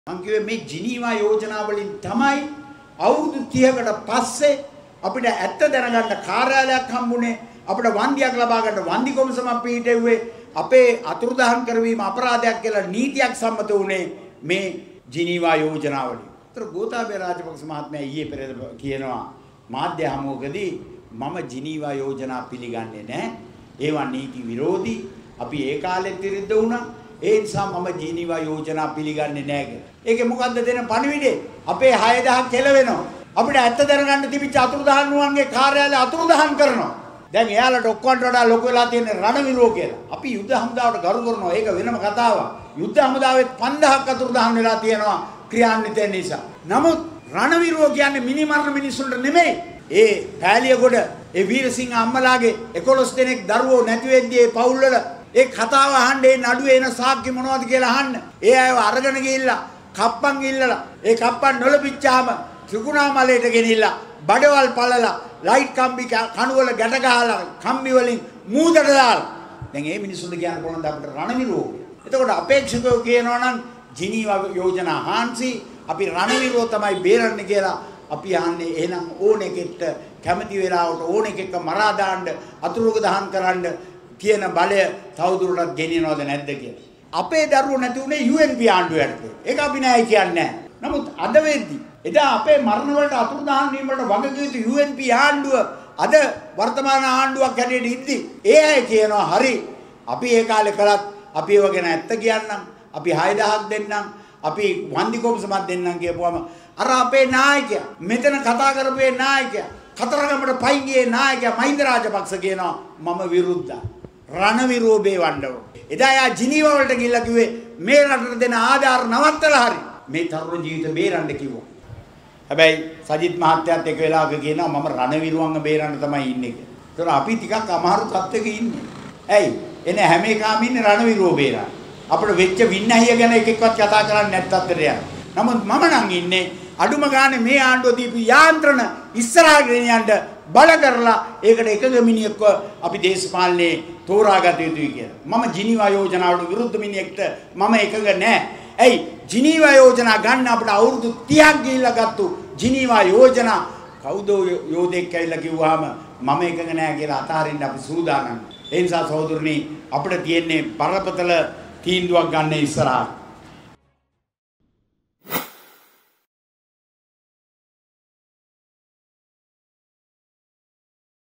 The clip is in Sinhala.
මං කිව්වේ මේ ජිනීවා යෝජනා වලින් තමයි අවුරුදු 30කට පස්සේ අපිට ඇත්ත දැනගන්න කාර්යාලයක් හම්බුනේ අපිට වන්දියක් ලබා ගන්න වන්දි කොමිසමක් පිහිටෙව්වේ අපේ අතුරුදහන් කරවීම අපරාධයක් කියලා නීතියක් සම්මත වුණේ මේ ජිනීවා යෝජනා වලින්. ඒතර ගෝඨාභය රාජපක්ෂ මහත්මයා ඊයේ පෙරේද කියනවා මාධ්‍ය හමුවකදී මම ජිනීවා යෝජනා පිළිගන්නේ නැහැ. ඒවා නීති විරෝධී. අපි ඒ කාලෙත් විරුද්ධ වුණා. ඒ නිසා මම ජිනීවා යෝජනා පිළිගන්නේ නැහැ කියලා. ඒකේ මොකද්ද දෙන පණිවිඩේ? අපේ 6000 කෙලවෙනවා. අපිට ඇත්ත දැනගන්න තිබිච්ච අතුරුදහන් නුවන්ගේ කාර්යාලය අතුරුදහන් කරනවා. දැන් එයාලට ඔක්කොන්ට වඩා ලොකු වෙලා තියෙන රණවිරෝ කියලා. අපි යුද්ධ හමුදාවට ගරු කරනවා. ඒක වෙනම කතාවක්. යුද්ධ හමුදාවෙත් 5000ක් අතුරුදහන් වෙලා තියෙනවා ක්‍රියාන්විතයන් නිසා. නමුත් රණවිරෝ කියන්නේ මිනිමරණ මිනිසුන්ට නෙමෙයි. ඒ පෑලියගොඩ ඒ වීරසිංහ අම්මලාගේ 11 දෙනෙක් දරුවෝ නැති වෙද්දී ඒ පවුල්වල ඒ කතාව අහන්න ඒ නඩුවේ එන සාක්ෂි මොනවද කියලා අහන්න. ඒ අයව අරගෙන ගිහිල්ලා කප්පන් ඉල්ලලා ඒ කප්පන් නොලපිච්චාම ත්‍රිකුණාමලයට ගෙනිහිල්ලා බඩවල් පළලා ලයිට් කම්බි කණු වල ගැට ගහලා කම්බි වලින් මූදට දාලා දැන් මේ මිනිස්සුන්ට කියන්න පුළුවන් අපිට රණවිරෝ. එතකොට අපේක්ෂකව කියනවා නම් ජිනීවා යෝජනා හාන්සි අපි රණවිරෝ තමයි බේරන්නේ කියලා අපි අහන්නේ එහෙනම් ඕන එකෙක්ට කැමති වෙලාවට ඕන එකෙක්ව මරා දාන්න අතුරුක දහන් කරන්න කියන බලය තවදුරටත් ගෙනියනවද නැද්ද කියලා. අපේ දරුවෝ නැති උනේ UNP ආණ්ඩුවට. ඒක අපි නෑ කියන්නේ නෑ. නමුත් අද වෙද්දි එදා අපේ මරණ වලට අතුරුදහන් වීම වලට වගකීතු UNP ආණ්ඩුව අද වර්තමාන ආණ්ඩුවක් හැටියට ඉද්දි ඒ අය කියනවා හරි අපි ඒ කාලේ කළත් අපි ඒව ගැන ඇත්ත කියන්නම් අපි 6000ක් දෙන්නම් අපි වන්දි කොමිසමක් දෙන්නම් කියපුවම අර අපේ නායකයා මෙතන කතා කරපේ නායකයා කතරගමට පයින් ගියේ නායකයා මහින්ද රාජපක්ෂ කියනවා මම විරුද්ධයි රණවිරෝ බේවන්නව. එදා යා ජිනීවා වලට ගිහිල්ලා කිව්වේ මේ රටට දෙන ආධාර නවත්තලා හරි මේ තරුණ ජීවිත බේරන්න කිව්වා. හැබැයි සජිත් මහත්තයාත් එක වෙලාවක කියනවා මම රණවිරුවන්ව බේරන්න තමයි ඉන්නේ කියලා. ඒතර අපි ටිකක් අමාරු තත්ත්වෙක ඉන්නේ. ඇයි? එනේ හැම එකම ඉන්නේ රණවිරුව බේරන්න. අපිට වෙච්ච වින්නහිය ගැන එකෙක්වත් කතා කරන්නේ නැත්තත් දෙයක්. නමුත් මම නම් ඉන්නේ අඩුම ගානේ මේ ආණ්ඩුව දීපු යාන්ත්‍රණ ඉස්සරහට ගෙනියන්න බල කරලා ඒකට එකග මිනිහෙක්ව අපි දේශපාලනේ තෝරාගත යුතුයි කියලා. මම ජිනීවා යෝජනාවට විරුද්ධ මිනිහෙක්ට මම එකග නැහැ. ඇයි ජිනීවා යෝජනා ගන්න අපිට අවුරුදු 30ක් ගිහිල්ලා ගත්තු ජිනීවා යෝජනා කවුද යෝධෙක් ඇවිල්ලා කිව්වහම මම එකග නැහැ කියලා අතාරින්න අපි සූදානම්. ඒ නිසා සහෝදරනි අපිට තියෙන්නේ බරපතල තීන්දුවක් ගන්න ඉස්සරහට